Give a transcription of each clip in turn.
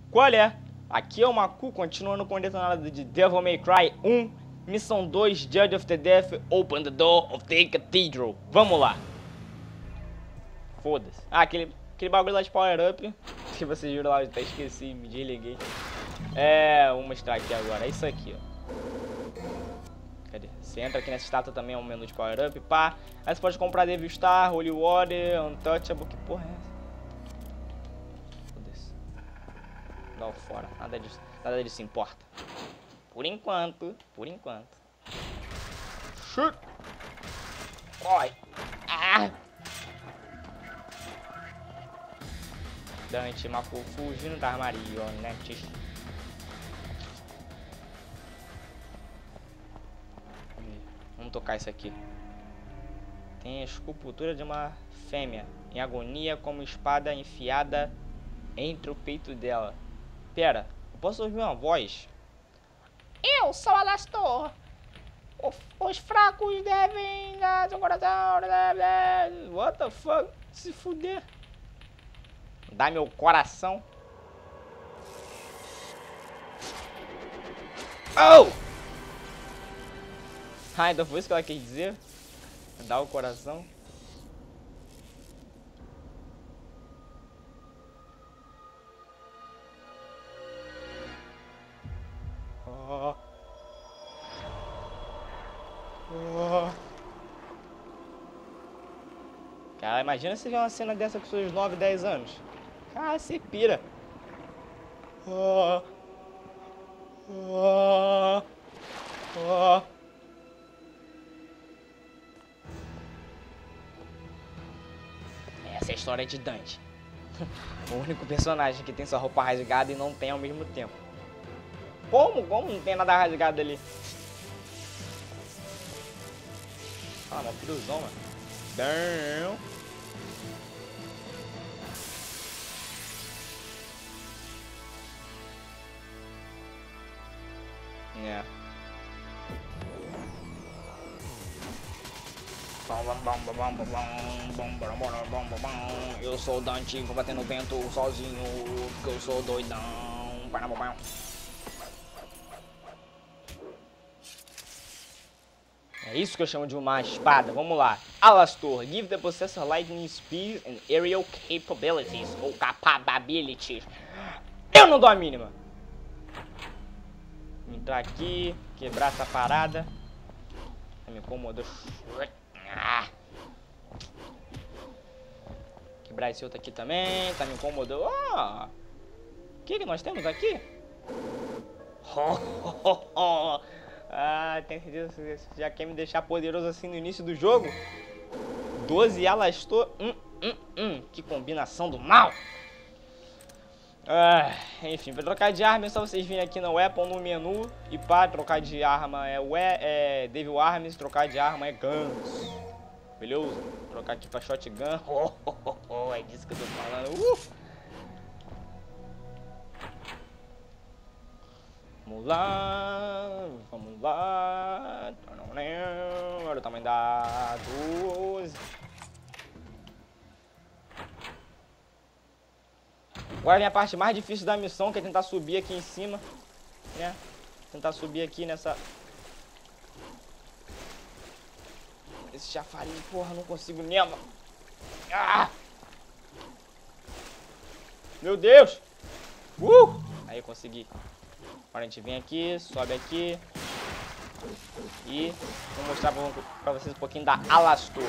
Qual é? Aqui é o Maku, continuando com o detonado de Devil May Cry 1, Missão 2, Judge of the Death, Open the Door of the Cathedral. Vamos lá. Foda-se. Ah, aquele bagulho lá de Power Up, que vocês viram lá, eu até esqueci, me desliguei. Vou mostrar aqui agora, é isso aqui, ó. Cadê? Você entra aqui nessa estátua também, é um menu de Power Up, pá. Aí você pode comprar Devil Star, Holy Water, Untouchable, que porra é essa? Foda-se. Dá fora, nada disso importa. Por enquanto. Shoot! Corre! Ah! Dante Maku fugindo da marionete. Vamos tocar isso aqui. Tem a escultura de uma fêmea em agonia com uma espada enfiada entre o peito dela. Pera, eu posso ouvir uma voz? Eu sou Alastor. Os fracos devem dar seu coração. What the fuck? Se fuder. Dá meu coração. Oh! Ah, então foi isso que ela quis dizer? Dá o coração. Oh. Oh. Cara, imagina se vê uma cena dessa com seus 9, 10 anos. Cara, você pira. Oh. Oh. Oh. Essa é a história de Dante. O único personagem que tem sua roupa rasgada e não tem ao mesmo tempo. Como não tem nada rasgado ali? Ah, uma piruzão, mano. Damn. É. Eu sou o Dante, vou bater no vento sozinho, porque eu sou doidão. É isso que eu chamo de uma espada. Vamos lá. Alastor, give the possessor lightning speed and aerial capabilities. Ou capabilities. Eu não dou a mínima. Entrar aqui, quebrar essa parada. Me incomodou. Quebrar esse outro aqui também. Tá me incomodando. O que nós temos aqui? Tem certeza que você já quer me deixar poderoso assim no início do jogo? 12 Alastor. Que combinação do mal. Enfim, pra trocar de arma é só vocês virem aqui no Weapon, no menu. E pra trocar de arma é Devil Arms, trocar de arma é Guns. Beleza? Vou trocar aqui pra Shotgun. É disso que eu tô falando. Vamos lá. Olha o tamanho da 12. Agora vem a parte mais difícil da missão, que é tentar subir aqui em cima, né? Tentar subir aqui nessa... Esse chafariz, porra, não consigo mesmo. Meu Deus! Aí, consegui. Agora a gente vem aqui, sobe aqui. E vou mostrar pra vocês um pouquinho da Alastor.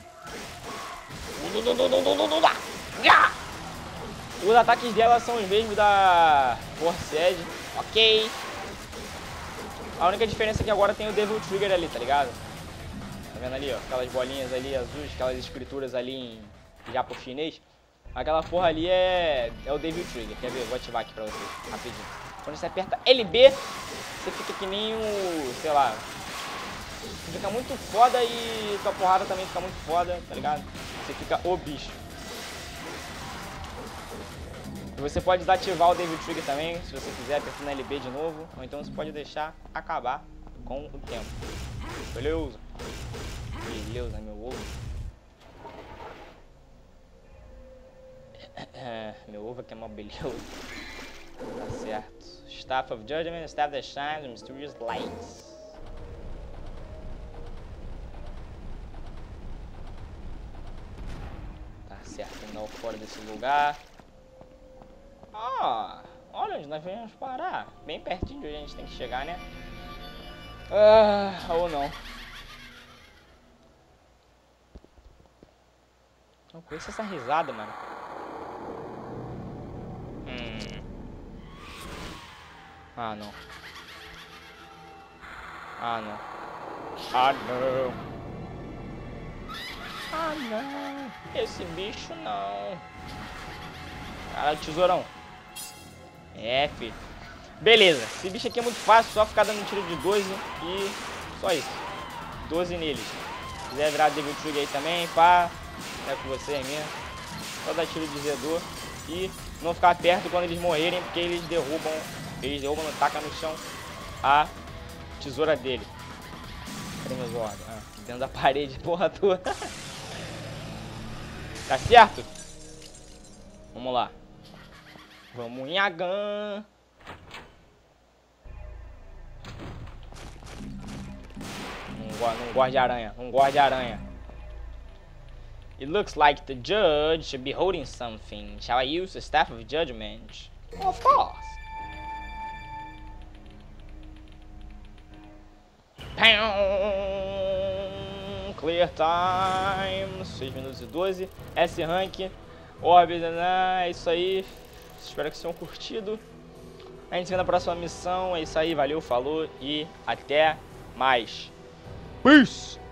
Os ataques dela são os mesmos da Force Edge, ok. A única diferença é que agora tem o Devil Trigger ali, tá ligado? Tá vendo ali, ó, aquelas bolinhas ali azuis, aquelas escrituras ali em japo chinês. Aquela porra ali é o Devil Trigger, quer ver? Vou ativar aqui pra vocês, rapidinho. Quando você aperta LB, você fica que nem o, sei lá, você fica muito foda e sua porrada também fica muito foda, tá ligado? Você fica o bicho. E você pode desativar o Devil Trigger também, se você quiser, apertando LB de novo. Ou então você pode deixar acabar com o tempo. Beleza? Beleza, meu ovo. Meu ovo aqui é uma beleza. Tá certo. Staff of Judgment, Staff that shines with mysterious lights. Tá certo, ainda fora desse lugar. Ah, olha onde nós viemos parar. Bem pertinho de onde a gente tem que chegar, né? Ou não. Não conheço essa risada, mano. Ah, não. Ah, não. Ah, não. Ah, não. Esse bicho não. Caralho, tesourão. É, filho. Beleza. Esse bicho aqui é muito fácil. Só ficar dando tiro de 12 e só isso. 12 neles. Se quiser virar Devil Trigger aí também, pá. É com vocês mesmo. Só dar tiro de Zedor. E não ficar perto quando eles morrerem, porque eles derrubam. Eles derrubam, não taca no chão a tesoura dele. Cadê meus órgãos? Ah, dentro da parede, porra toda. Tá certo? Vamos lá. Vamos em Agan. Não gosto de aranha. Não gosto de aranha. It looks like the judge should be holding something. Shall I use the Staff of Judgment? Of course. Clear time. 6 minutos e 12. S-Rank. Orbes. É isso aí. Espero que vocês tenham curtido. A gente se vê na próxima missão. É isso aí. Valeu, falou e até mais. Peace!